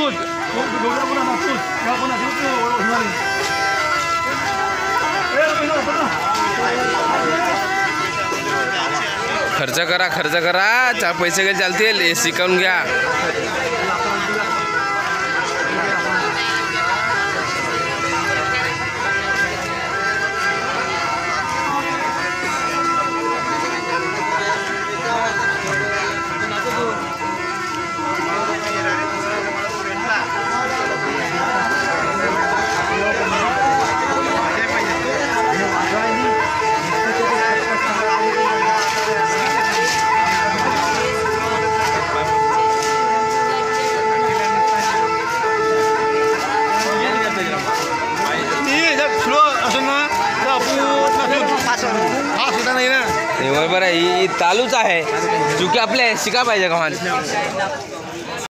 खर्च करा, चार पैसे काही चालतील, हे शिकवून घ्या. बरोबर आहे, ही चालूच आहे. चुकी आपल्या शिका पाहिजे का